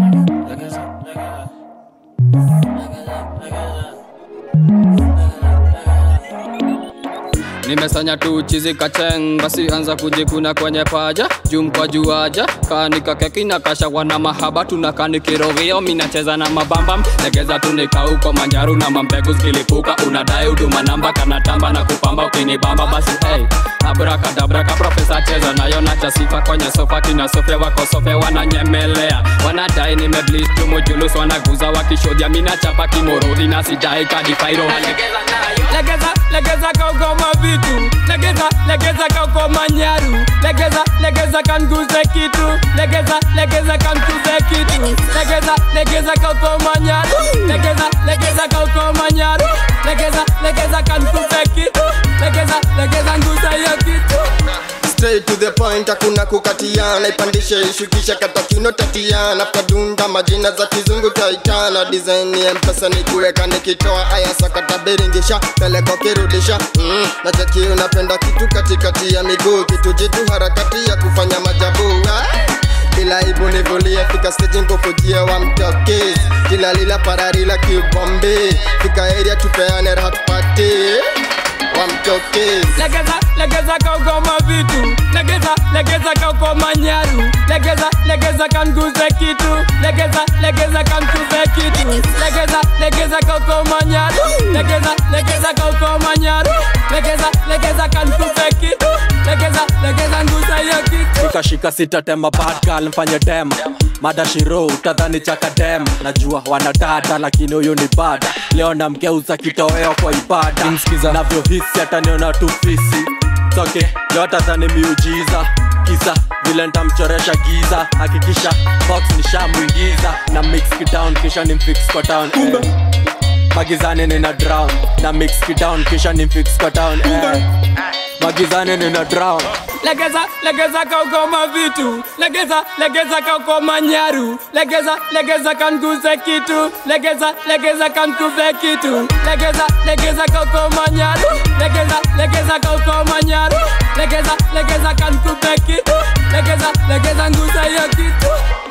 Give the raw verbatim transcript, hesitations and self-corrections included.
Nimesanya tu chizi kacheng, basi anza kujikuna kwenye paja, jum kwa juaja, kanika keki na kasha wana mahaba, tunakani kirogeo, minacheza na mabambam, legeza tunika uko manjaru na mambegu skilipuka, unadai uduma namba, kanatamba na kupamba ukinibamba, basi hey, abrakadabra ka profesa cheza na yona chasifa kwenye sofa, kina sofia wako sofia wananyemelea, wanadai nimeblis tumujulus, wanaguza wakishodia, mina chapa kimorodhi na sidai kadifairo, legeza, legeza kaugoma vitu, legeza, legeza kaugoma nyaru, legeza, legeza kanguze kitu, legeza, legeza kanguze kitu, legeza, legeza kaugoma nyaru, legeza, legeza kaugoma nyaru, legeza, legeza kanguze kitu, legeza, legeza nguze yo kitu. Straight to the point, hakuna kukatiana, ipandishe ishukisha kata kino tatiana, kadunda majina za kizungu taitana, design ya mpesa ni kuweka nikitoa, aya sakata beringisha, peleko kirudisha, mm, na chaki unapenda kitu katikati ya miguu, kitu jitu harakati ya kufanya majabu, bila ibu nivulia, fika stage nkufujia wa mtokezi, kila lila pararila kibombe, fika area tupeane rahat party, wa mtokezi. Legeza, legeza kaugoma vitu, legeza, legeza kaugoma nyaru, legeza, legeza kanguze kitu, legeza, legeza kanguze kitu, legeza, legeza kaugoma nyaru, legeza, legeza kaugoma nyaru, legeza, legeza kanguze kitu, legeza, legeza nguze yo kitu. Shika shika sita tema bad girl mfanye dem, mada shiro utadhani chaka dem, najua wanadada lakini huyo ni bad, leo namgeuza kitoweo kwa ibada, nimsikiza navyo hisi ataniona tu fisi, toke leo atadhani miujiza, kisa vile nitamchoresha giza, hakikisha box nishamuingiza, na mix it down kisha nimfix kwa town, eh. Magizani nina drown, na mix it down kisha nimfix kwa town, eh. Magizani nina drown. Legeza, legeza kaugoma vitu, legeza, legeza kaugoma nyaru, legeza, legeza kanguze kitu, legeza, legeza kanguze kitu, legeza, legeza kaugoma nyaru, legeza, legeza kaugoma nyaru, legeza, legeza kanguze kitu, legeza, legeza nguze yo kitu.